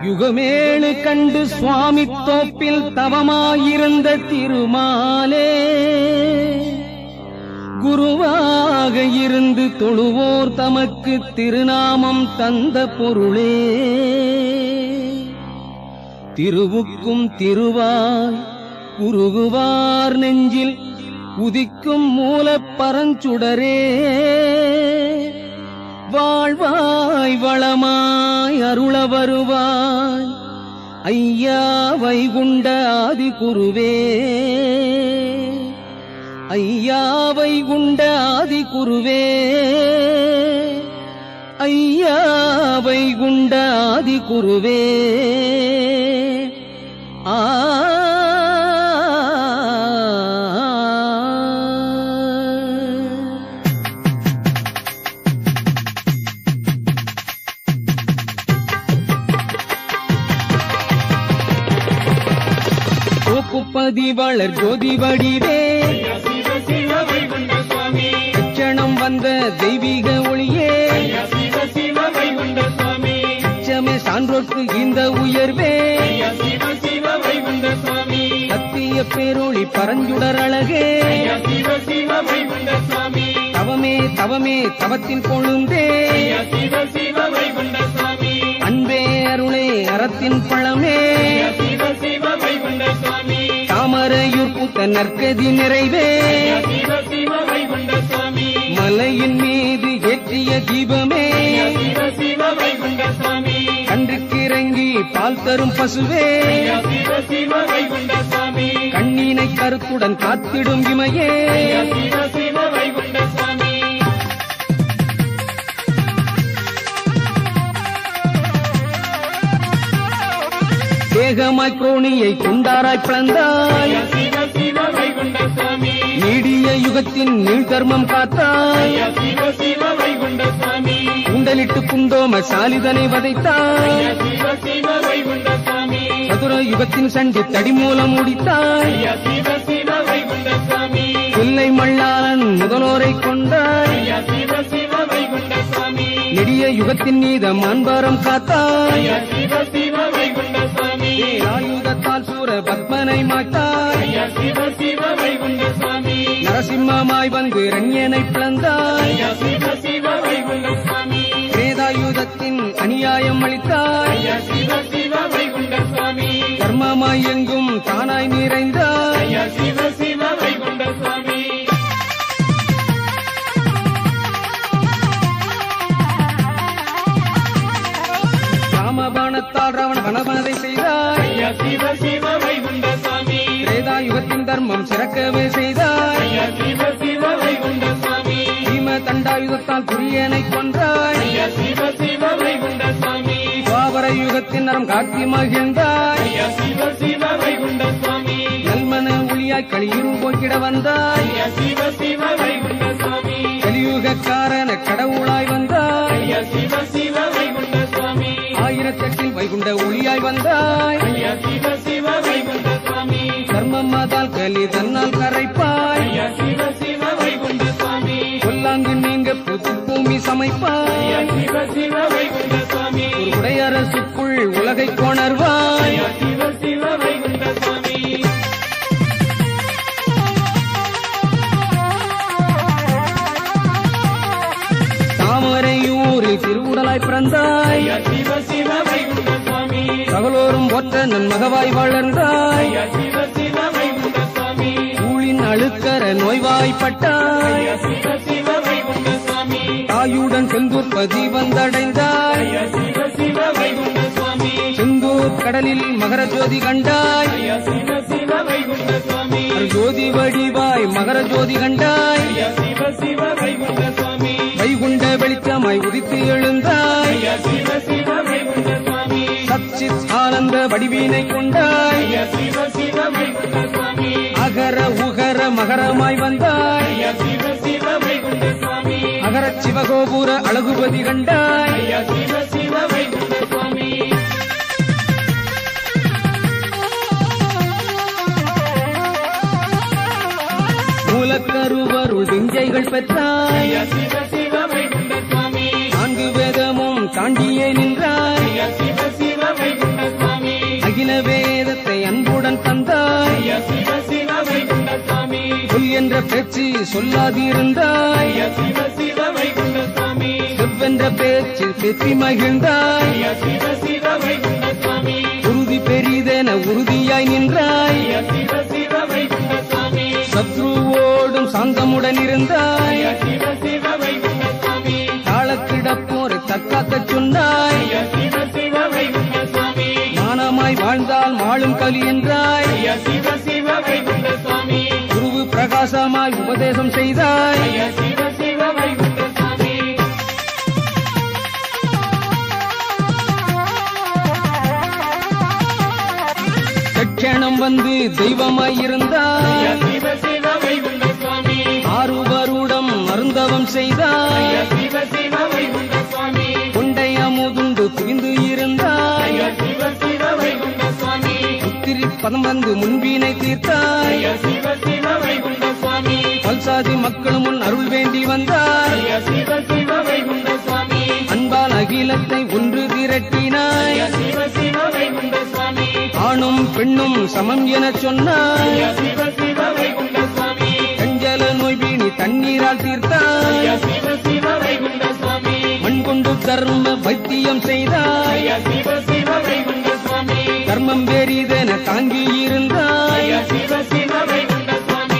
யுகமேளு கண்டு சுவாமி தோப்பில் தவமாயிருந்த திருமாலே குருவாக இருந்து தொழுவோர் தமக்கு திருநாமம் தந்த பொருளே திருவுக்கும் திருவாய் உருகுவார் நெஞ்சில் உதிக்கும் மூலப் பரஞ்சுடரே வாழ்வாய் வளமாய் அருள வருவாய் ஐயா வைகுண்ட ஆதி குருவே ஐயா வைகுண்ட ஆதி குருவே ஐயா வைகுண்ட ஆதி குருவே ஆ கோப்புப்பதி வளர் ஜோதி வடிவே லட்சணம் வந்த தெய்வீக ஒளியே லட்சமே சான்றோர்க்கு இந்த உயர்வே சத்திய பேரொளி பரஞ்சுடர் அழகே தவமே தவமே தவத்தின் கொழுந்தே அன்பே அருளே அறத்தின் பழமே தாமரையூர் பூத்த நற்கதி நிறைவே மலையின் மீது ஏற்றிய தீபமே கன்றுக்கு இறங்கி பால் தரும் பசுவே கண்ணினை கருத்துடன் காத்திடும் இமையே தேகமாய் குரோணியை கொண்டாராய் பிளந்தாய் நீடிய யுகத்தின் நீள் தர்மம் காத்தாய் குண்டலிட்டு குண்டோம சாலிதனை வதைத்தாய் சதுர யுகத்தின் சண்டி தடி மூலம் முடித்தாய் கொல்லை மல்லாளன் முதலோரை கொண்டாய் நெடிய யுகத்தின் நீத மான்பாரம் காத்தாய் ஆயுதத்தால் சூர பத்மனை மாட்டாய் நரசிம்மமாய் வந்து ரண்யனை பிளந்தாய் வேதாயுதத்தின் அநியாயம் அளித்தாய் தர்மமாய் எங்கும் தானாய் நிறைந்தாய் ராமபாணத்தால் ராவண வனவதை செய்தாய் வேதாயுகத்தின் தர்மம் சிறக்கவே செய்தாய் பீம தண்டாயுதத்தால் துரியனை கொன்றாய் துவாபர யுகத்தின் நரம் காட்டி மகிழ்ந்தாய் நல்மன ஒளியாய் களியுரு போக்கிட வந்தாய் கலியுகக்காரன கடவுளாய் வந்தாய் ஆயிரத்தெட்டில் வைகுண்ட ஒளியாய் வந்தாய் தர்மம் மாதால் கலி தன்னால் கரைப்பாய் கொல்லாங்கு நீங்க புது பூமி சமைப்பாய் ஒரு உடையரசுக்குள் உலகை கொணர்வாய் தாமரையூரில் திருவுடலாய் பிறந்தாய் சகலோரும் ஒற்ற நன்மகவாய் வளர்ந்தாய் ஊழின் அழுக்கர நோய்வாய்ப்பட்டாய் தாயுடன் செந்தூர்பதி வந்தடைந்தாய் செந்தூர் கடலில் மகர ஜோதி கண்டாய் ஜோதி வடிவாய் மகர ஜோதி கண்டாய் வைகுண்ட வெளிச்சமாய் உதித்து எழுந்தாய் சச்சித் ஆனந்த வடிவினை கொண்டாய் அகர உகர மகரமாய் வந்தாய் அகர சிவகோபுர அழகுபதி கண்டாய் மூலக்கருவருள் விஞ்சைகள் பெற்றாய் நான்கு வேதமும் தாண்டியே நின்றாய் வரம் தந்தாய். சிவ சிவ வைகுண்ட சுவாமி சொல் என்ற பேச்சு சொல்லாதிருந்தாய். சிவ சிவ வைகுண்ட சுவாமி செவ்வென்ற பேச்சு பெற்றி மகிழ்ந்தாய். சிவ சிவ வைகுண்ட சுவாமி உறுதி பெரிதென உறுதியாய் நின்றாய். சிவ சிவ வைகுண்ட சுவாமி சத்ருவோடும் சாந்தமுடன் இருந்தாய். சிவ சிவ வைகுண்ட சுவாமி காலக்கிடப்போர் தக்காக்கச் சொன்னாய். சிவ சிவ வைகுண்ட சுவாமி மானமாய் வாழ்ந்தால் மாளும் கலி என்றாய். சிவ சிவ வைகுண்ட சுவாமி குருவு பிரகாசமாய் உபதேசம் செய்தாய். சிவ சிவ வைகுண்ட சுவாமி தட்சணம் வந்து தெய்வமாய் இருந்தாய். சிவ சிவ வைகுண்ட சுவாமி ஆறுவருடம் மருந்தவம் செய்தாய். சிவ சிவ வைகுண்ட சுவாமி கொண்டை அமுதுண்டு புரிந்து இருந்தாய். சிவ சிவ வைகுண்ட சுவாமி புத்திரி பதம் வந்து முன்பினை தீர்த்தாய். சிவ சிவ வைகுண்ட சுவாமி பல்சாதி மக்கள் முன் அருள் வேண்டி வந்தாய். சிவ சிவ வைகுண்ட சுவாமி அன்பால் அகிலத்தை ஒன்று திரட்டினாய். சிவ சிவ வைகுண்ட சுவாமி ஆணும் பெண்ணும் சமம் என சொன்னாய். சிவ சிவ வைகுண்ட சுவாமி கஞ்சல நோய் வீணி தண்ணீரால் தீர்த்தாய். சிவ சிவ வைகுண்ட சுவாமி மண் கொண்டு தர்ம வைத்தியம் செய்தாய். சிவ சிவ வைகுண்ட சுவாமி தர்மம் வேறிதென தாங்கி இருந்தாய். சிவ சிவ வைகுண்ட சுவாமி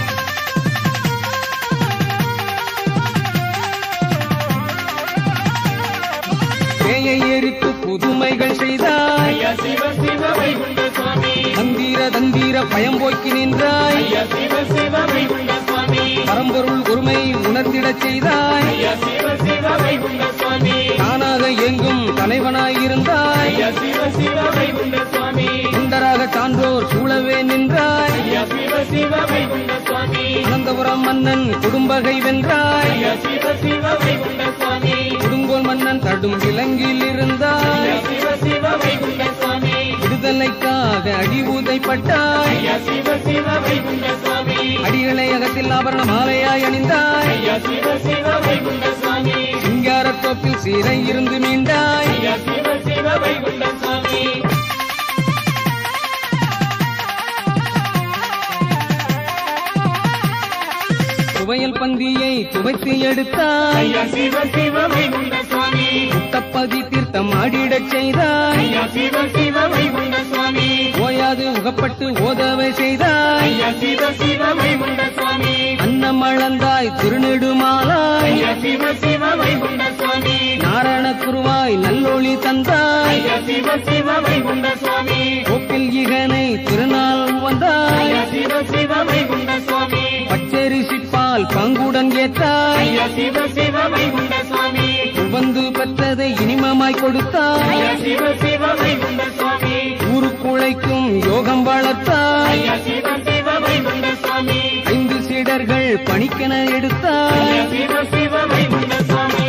பேயை எரித்து புதுமைகள் செய்தாய். சிவ சிவ வைகுண்ட சுவாமி தந்திர தந்திர பயம் போக்கி நின்றாய். சிவ சிவ வைகுண்ட சுவாமி பரம்பொருள் ஒருமை உணர்ந்திடச் செய்தாய். சிவ சிவ வைகுண்ட சுவாமி தானாக எங்கும் தலைவனாயிருந்தாய். சிவ சிவ வைகுண்ட சுவாமி சுந்தராக சான்றோர் சூழவே நின்றாய். சிவ சிவ வைகுண்ட சுவாமி அனந்தபுரம் மன்னன் கொடும்பகை வென்றாய். சிவ சிவ வைகுண்ட சுவாமி கொடுங்கோல் மன்னன் தடும் விலங்கில் இருந்தாய். சிவ சிவ வைகுண்ட சுவாமி விடுதலைக்காக அடிவுதைப்பட்டாய். சிவ சிவ வைகுண்ட சுவாமி அடிகளை அகத்தில் ஆபரண மாலையாய் அணிந்தாய். சிவ சிவ வைகுண்ட சுவாமி சிங்காரத்தோப்பில் சீரை இருந்து மீண்டாய். சிவ சிவ வைகுண்ட சுவாமி துவையல் பந்தியை துவைத்து எடுத்தாய். சிவ சிவ வைகுண்ட சுவாமி முத்தப்பதி தீர்த்தம் ஆடிடச் செய்தாய். சிவ சிவ வைகுண்ட சுவாமி ஓயாது உகப்பட்டு ஓதவை செய்தாய். சிவ சிவ வைகுண்ட சுவாமி அன்னம் அளந்தாய் திருநெடுமாலாய். சிவ சிவ வைகுண்ட சுவாமி நாராயண குருவாய் நல்லொளி தந்தாய். சிவ சிவ வைகுண்ட சுவாமி கோப்பில் இகனை திருநாள் வந்தாய். சிவ சிவ வைகுண்ட சுவாமி பச்சரிசி பால் பங்குடன் ஏற்றாய். சிவ சிவ வைகுண்ட சுவாமி வந்து பெற்றதை இனிமமாய் கொடுத்தாய். சிவ சிவ வைகுண்ட சுவாமி ஊருக்குழைக்கும் யோகம் வளர்த்தாய். சிவ சிவ வைகுண்ட சுவாமி 5 சீடர்கள் பணிக்கென எடுத்தாய். சிவ சிவ வைகுண்ட சுவாமி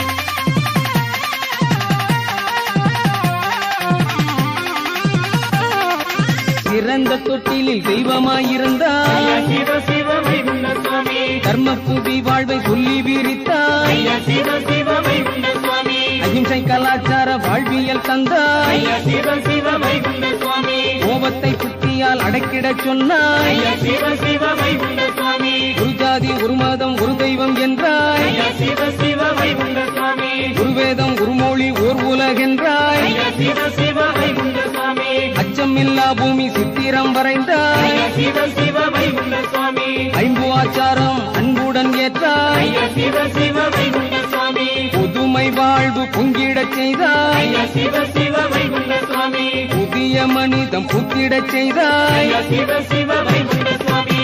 சிறந்த தொட்டிலில் தெய்வமாயிருந்தாய். சிவ சிவ வைகுண்ட சுவாமி தர்ம புவி வாழ்வை சொல்லி விரித்தாய். சிவ சிவ வைகுண்ட சுவாமி அகிம்சை கலாச்சார வாழ்வியல் தந்தாய். சிவ சிவ வைகுண்ட சுவாமி கோபத்தை புத்தியால் அடக்கிடச் சொன்னாய். சிவ சிவ வைகுண்ட சுவாமி ஒரு ஜாதி ஒரு மதம் ஒரு தெய்வம் என்றாய். சிவ சிவ வைகுண்ட சுவாமி ஒரு வேதம் ஒரு மொழி ஓர் உலகென்றாய். சிவ சிவ வைகுண்ட சுவாமி அச்சமில்லா பூமி சித்திரம் வரைந்தாய். சிவ சிவ வைகுண்ட சுவாமி ஐம்பு ஆச்சாரம் அன்புடன் ஏற்றாய். சிவ சிவ வைகுண்ட சுவாமி புதுமை வாழ்வு பொங்கிடச் செய்தாய். சிவ சிவ வைகுண்ட சுவாமி புதிய மனிதம் புத்திடச் செய்தாய். சிவ சிவ வைகுண்ட சுவாமி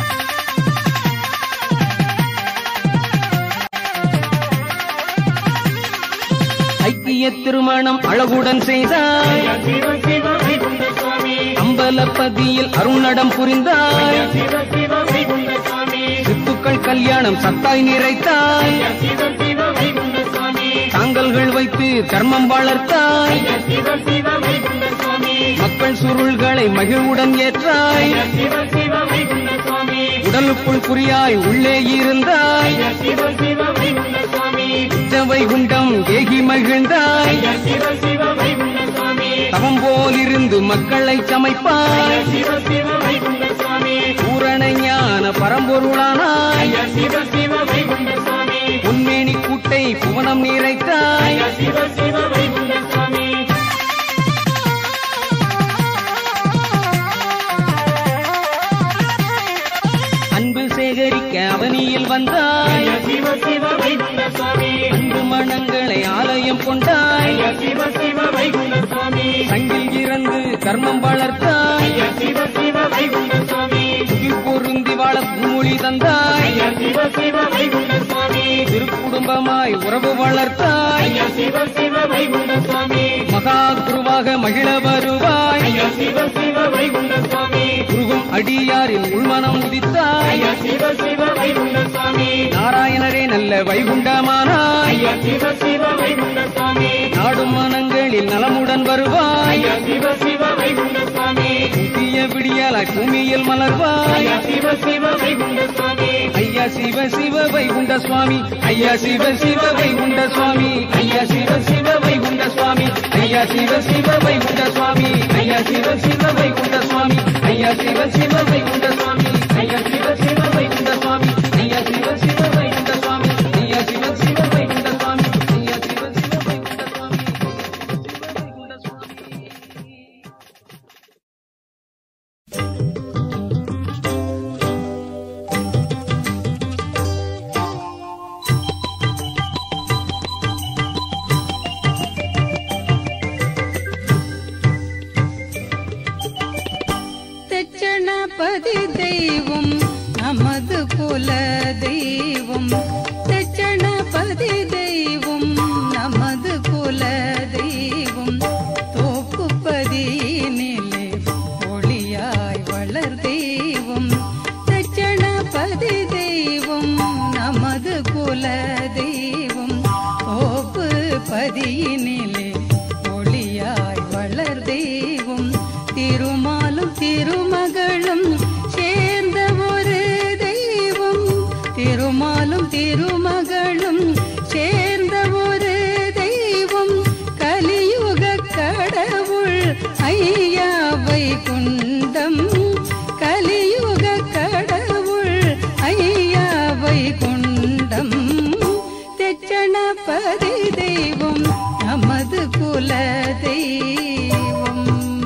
ஐக்கிய திருமணம் அழகுடன் செய்தாய். சிவ சிவ வைகுண்ட சுவாமி அம்பலப்பதியில் அருணடம் புரிந்தாய். சிவ சிவ வைகுண்ட சுவாமி சித்துக்கள் கல்யாணம் சத்தாய் நிறைத்தாய். சிவ சிவ வைகுண்ட சுவாமி தாங்கல்கள் வைத்து தர்மம் வளர்த்தாய். சிவ சிவ வைகுண்ட சுவாமி மக்கள் சுருள்களை மகிழ்வுடன் ஏற்றாய். சிவ சிவ வைகுண்ட சுவாமி உடலுக்குள் குறியாய் உள்ளே இருந்தாய். சிவ சிவ வைகுண்ட சுவாமி வைகுண்டம் ஏகி மகிழ்ந்தாய். சிவ சிவ வைகுண்ட சுவாமி தவம் போலிருந்து மக்களை சமைப்பாய் சிவ சிவ வைகுண்ட சுவாமி பூரண ஞான பரம்பொருளானாய் சிவ சிவ வைகுண்ட சுவாமி உன்மேனி கூட்டை புவனம் நிறைத்தாய் சிவ சிவ வைகுண்ட சுவாமி அன்பு சேகரிக்க அவனியில் வந்தாய் சிவ சிவ வைகுண்ட சுவாமி அன்பு மனங்களை ஆலயம் கொண்டாய் சிவ சிவ வைகுண்ட சுவாமி சங்கில் இறந்து கர்மம் வளர்த்தாய் சிவ சிவ வைகுண்ட சுவாமி உயிர் பொருந்தி வாழ பூமொழி தந்தாய் சிவ சிவ வைகுண்ட சுவாமி திருக்குடும்பமாய் உறவு வளர்த்தாய் சிவ சிவ வைகுண்ட சுவாமி மகா குருவாக மகிழ வருவாய் சிவ சிவ வைகுண்ட சுவாமி குருகும் அடியாரின் உள்மனம் உதித்தாய் சிவ சிவ வைகுண்ட சுவாமி நாராயணரே நல்ல வைகுண்டமானாய் சிவ சிவ வைகுண்ட சுவாமி நாடும் மனங்களில் நலமுடன் வருவாய் சிவ சிவ வைகுண்ட சுவாமி புதிய விடியலாய் பூமியில் மலர்வாய் சிவ சிவ வைகுண்ட சுவாமி ஐயா சிவ சிவ வைகுண்ட சுவாமி ஐயா சிவ சிவ வைகுண்ட சுவாமி ஐயா சிவ சிவ வைகுண்ட சுவாமி ஐயா சிவ சிவ வைகுண்ட சுவாமி ஐயா சிவ சிவ வைகுண்ட சுவாமி ஐயா சிவ சிவ வைகுண்ட சுவாமி ஐயா சிவ சிவ வைகுண்ட சுவாமி ஐயா சிவ சிவ வைகுண்ட சுவாமி ஐயா சிவ சிவ வைகுண்ட சுவாமி ஐயா சிவ சிவ வைகுண்ட சுவாமி வைகுண்ட தெச்சணபதி தெய்வம் நமது குல தெய்வம் தெச்சணபதி தெய்வம் நமது குல தெய்வம் தோப்புப்பதியினிலே ஒளியாய் வளர் தெய்வம் தெச்சணபதி தெய்வம் நமது குல தெய்வம் தோப்பு பதியினிலே ஒளியாய் வளர் தெய்வம் திருமாலும் திருமகளும் சேர்ந்த ஒரு தெய்வம் திருமாலும் திருமகளும் சேர்ந்த ஒரு தெய்வம் கலியுக கடவுள் ஐயா வைகுண்டம் கலியுக கடவுள் ஐயா வைகுண்டம் தெச்சணபதி தெய்வம் நமது குல தெய்வம்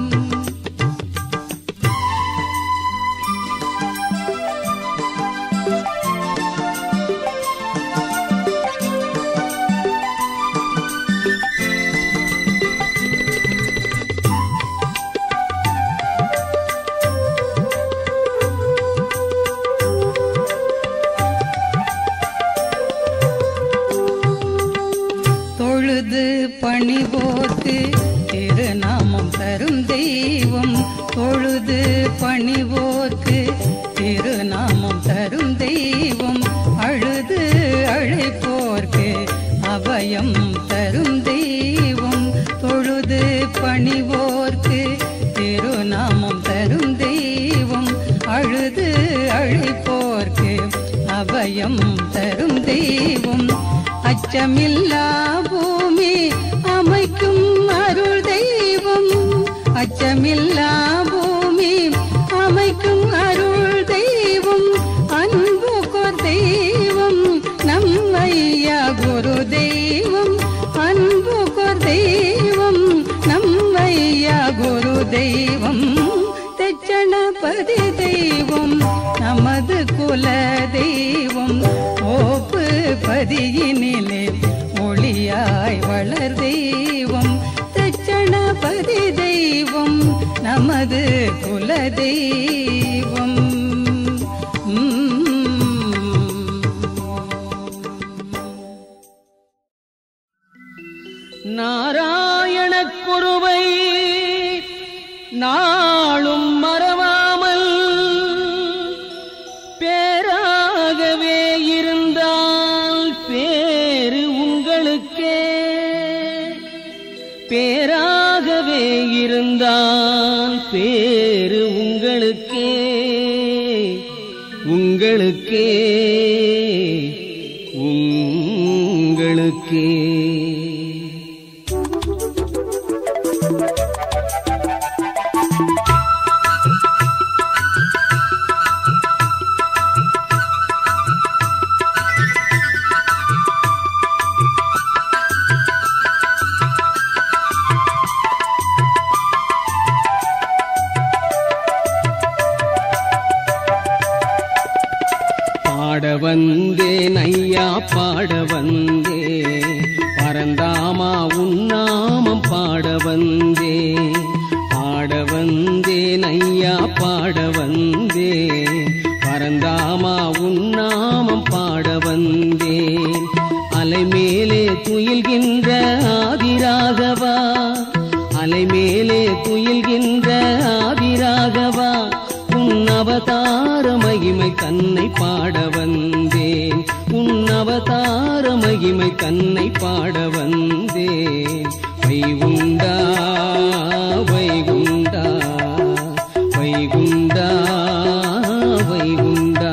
தொழுது பணிவோர்க்கு திருநாமம் தரும் தெய்வம் தொழுது பணிவோர்க்கு திருநாமம் தரும் தெய்வம் அழுது அழைப்போர்க்கு அபயம் தரும் தெய்வம் தொழுது பணிவோர்க்கு திருநாமம் தரும் தெய்வம் அழுது அழைப்போர்க்கு அபயம் தரும் தெய்வம் அச்சமில்லா பூமி அமைக்கும் அருள் தெய்வம் அச்சமில்லா பூமி அமைக்கும் அருள் தெய்வம் அன்பு கொர் தெய்வம் நம்மையா குரு தெய்வம் அன்பு கொர் தெய்வம் நம்மையா குரு தெய்வம் தெச்சணபதி தெய்வம் நமது குல தெய்வம் ஓப்பு பதியினிலே ஒளியாய் வளர் தெய்வம் தெச்சணபதி தெய்வம் நமது குல தெய்வம் நாராயணக் குருவை நாளும் மறவாமல் பேராகவே இருந்தால் பேரு உங்களுக்கே பேராகவே இருந்தால் பேரு உங்களுக்கே உங்களுக்கே உங்களுக்கே பாட வந்தேன் ஐயா பாட வந்தேன் பரந்தாமா உன்னாமம் பாட வந்தேன் பாட வந்தேன் ஐயா பாட வந்தேன் பரந்தாமா உன்னாமம் பாட வந்தேன் அலைமேலே துயில்கின்ற ஆதிராகவா அலைமேலே துயில்கின்ற ஆதிராகவா உன் அவதார மகிமை தன்னை பாட வந்தேன் உன் அவதார மகிமை தன்னை பாட வந்தேன் வைகுண்டா வைகுண்டா வைகுண்டா வைகுண்டா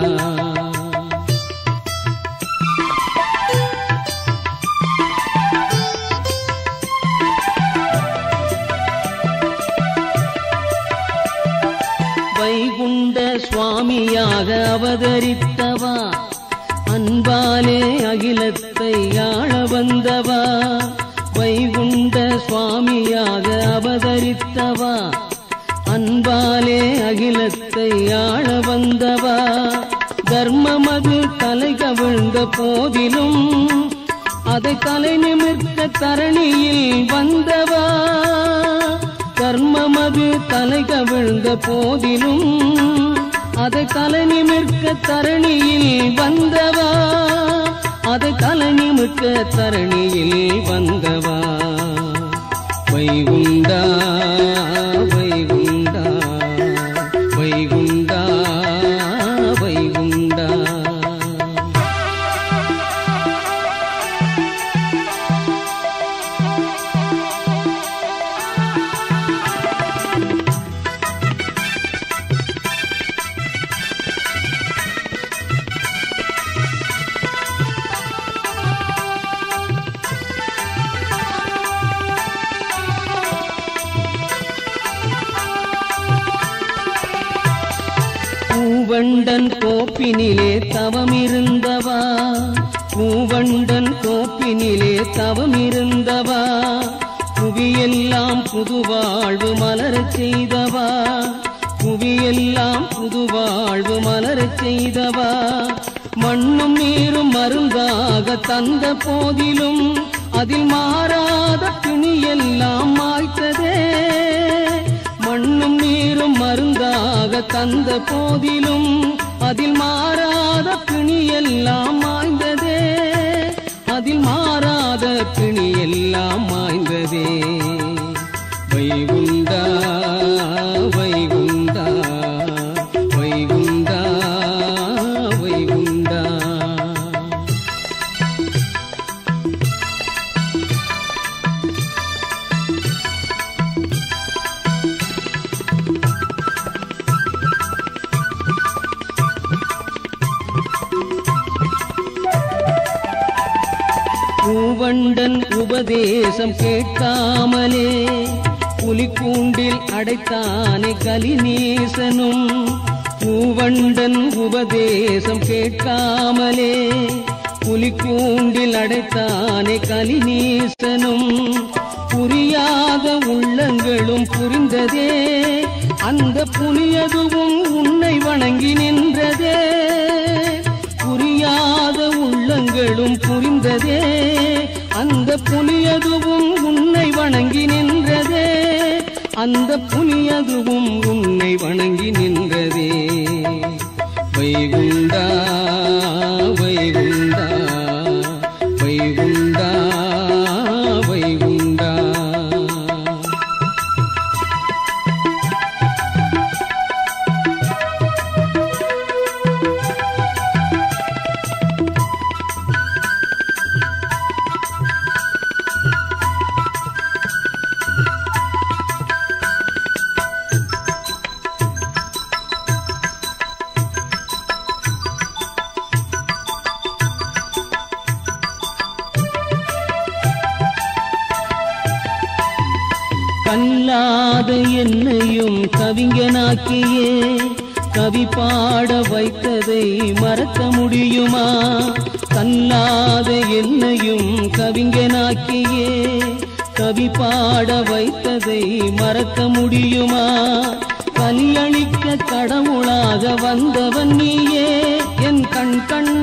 வைகுண்ட சுவாமியாக அவதரித்தவா அன்பாலே அகிலத்தை ஆள வந்தவா வைகுண்ட சுவாமியாக அவதரித்தவா அன்பாலே அகிலத்தை ஆள வந்தவா தர்மமது தலை கவிழ்ந்த போதிலும் அதை தலை நிமிர்த்த தரணியில் வந்தவா தர்மமது தலை கவிழ்ந்த போதிலும் அதை தலை நிமிர்க்க தரணியில் வந்தவா அதை தலை நிமிர்க்க தரணியில் வந்தவா வைகுண்டா வைகுண்டா வைகுண்டா வைகுண்டா பூவண்டன் கோப்பினிலே தவமிருந்தவா பூவண்டன் கோப்பினிலே தவமிருந்தவா புவியெல்லாம் புதுவாழ்வு மலரச் செய்தவா புவியெல்லாம் புதுவாழ்வு மலரச் செய்தவா மண்ணும் நீரும் மருந்தாக தந்த போதிலும் அதில் மாறாத பிணியெல்லாம் மாய்த்ததே மண்ணும் நீரும் மருந்தாக தந்த போதிலும் அதில் மாறாத பிணியெல்லாம் மாய்ந்ததே அதில் மாறாத பிணியெல்லாம் மாய்ந்ததே வைகுண்டா வைகுண்டா வைகுண்டா வைகுண்டா பூவண்டன் உபதேசம் கேட்காமலே புலிக்கூண்டில் அடைத்தானே கலிநேசனும் பூவண்டன் உபதேசம் கேட்காமலே புலிக்கூண்டில் அடைத்தானே கலிநேசனும் புரியாத உள்ளங்களும் புரிந்ததே அந்த புனியதுவும் உன்னை வணங்கி நின்றதே புரியாத உள்ளங்களும் புரிந்ததே அந்த புனியதுவும் உன்னை வணங்கி நின்றதே அந்த புனியதுவும் உன்னை வணங்கி நின்றதே வைகுண்டா வைகுண்டா வைகுண்டா வைகுண்டா கல்லாத என்னையும் கவிஞனாக்கியே கவி பாட வைத்ததை மறக்க முடியுமா கல்லாத என்னையும் கவிஞனாக்கியே கவி பாட வைத்ததை மறக்க முடியுமா கலியளிக்க கடவுளாக வந்தவன் நீயே என் கண்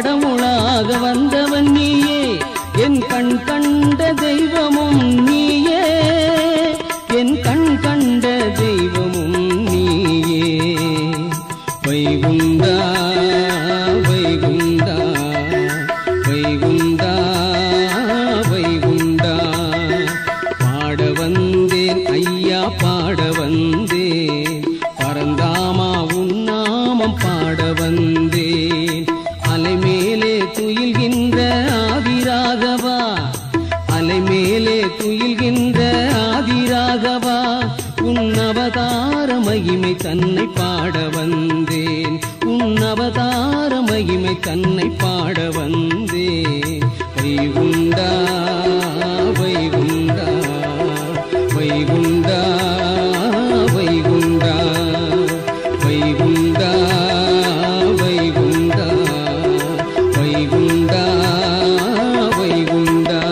கடவுளாக வந்தவன் நீயே, என் கண் கண்ட தெய்வமும் நீயே, என் கண் கண்ட தெய்வமும் நீயே. வைகுண்டா வைகுண்டா வைகுண்டா வைகுண்டா, பாட வந்தேன் ஐயா பாட வந்தேன், பரந்தாமா உன் நாமம் பாட வந்தேன். அலைமேலே துயில்கின்ற ஆதிராகவா, அலைமேலே துயில்கின்ற ஆதிராகவா, உன் அவதார மகிமை தன்னை பாட வந்தேன், உன் அவதார மகிமை தன்னை பாட வந்தேன். வைகுண்டா வைகுண்டா வைகுண்டா வைகுண்டா வைகுண்டா வைகுண்டா வைகுண்டா வைகுண்டா.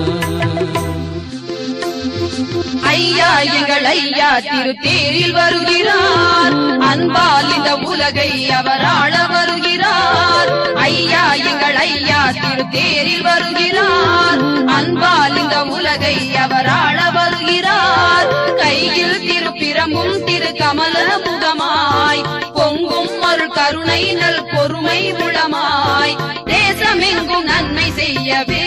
ஐயா எங்கள் ஐயா திருத்தேரில் வருகிறார், அன்பால் இந்த உலகை அவர் ஆள வருகிறார். ஐயா எங்கள் ஐயா திருத்தேரில் வருகிறார், அன்பால் இந்த உலகை அவர் ஆள வருகிறார். கையில் திருப்பிரமும் திரு கமல முகமாய், பொங்கும் அருள் கருணை நல் பொறுமை உளமாய், தேசமெங்கும் நன்மை செய்யவே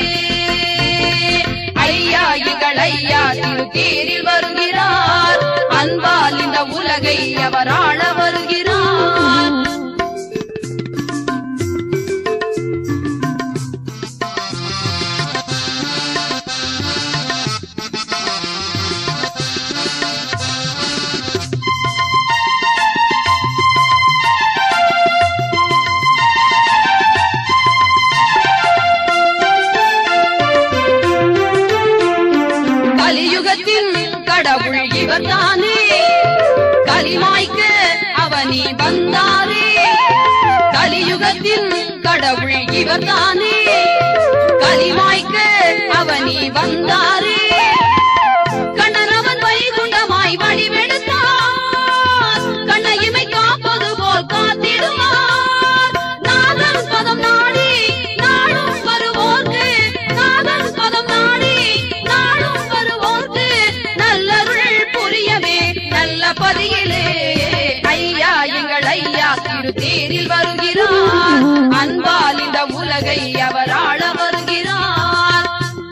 ஐயா எங்கள் ஐயா திருத்தேரில் வருகிறார், அன்பால் இந்த உலகை அவர் ஆள வருகிறார். கலியுகத்தின் கடவுள் இவர்தானே, கலிமாய்க்க அவனி வந்தாரே. கலியுகத்தின் கடவுள் இவர்தானே, கலிமாய்க்க அவனி வந்தாரே. கண்ணனவன் வைகுண்டமாய் வடிவெடுத்தார், கண்ணையுமை காப்பது போல் காத்திடுவார். நாதன் பதம் நாடி நாடும் வருவோர்க்கு, நாதன் பதம் நாடி நாடும் வருவோர்க்கு, நல்லருள் புரியவே நல்ல பதியிலே ஐயா எங்கள் ஐயா திருத்தேரில் வருகிறார், அன்பால் இந்த உலகை அவர் ஆள வருகிறார்.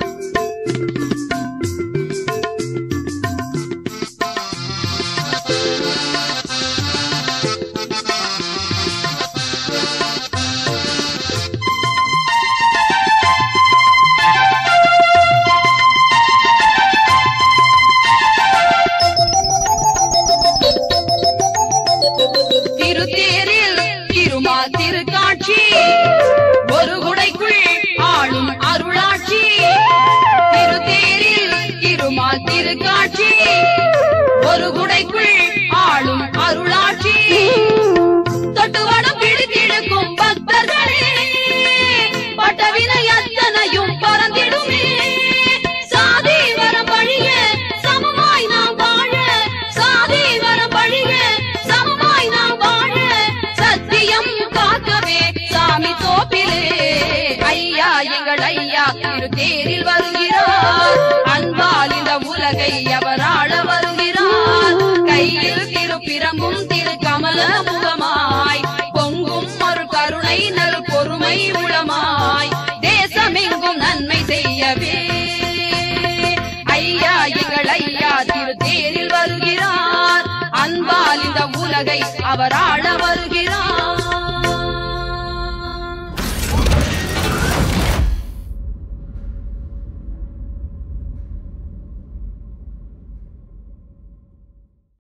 திருத்தேரில் திருமால் திருக்காட்சி, ஒரு குடைக்குள் ஆளும் அருளாட்சி. திருத்தேரில் திருமால் திருக்காட்சி, ஒரு குடைக்குள் ஆளும் அருளாட்சி. தொட்டுவடம் பிடித்திழுக்கும் பக்தர்களே, பட்டவினை அத்தனையும் பறந்திடுமே. சாதி வரம் பழிய சமமாய் நாம் வாழ, சாதி வரம் பழிய சமமாய் நாம் வாழ, சத்தியம் காக்கவே சாமி தோப்பிலே ஐயா எங்கள் ஐயா திருத்தேரில் வருகிறார், அன்பால் இந்த உலகை அவர் ஆள வருகிறார். கையில் திருப்பிரமும் திரு கமல முகமாய், பொங்கும் அருள் கருணை நல் பொறுமை உளமாய், தேசமெங்கும் நன்மை செய்யவே ஐயா எங்கள் ஐயா திருத்தேரில் வருகிறார், அன்பால் இந்த உலகை அவர் ஆள வருகிறார்.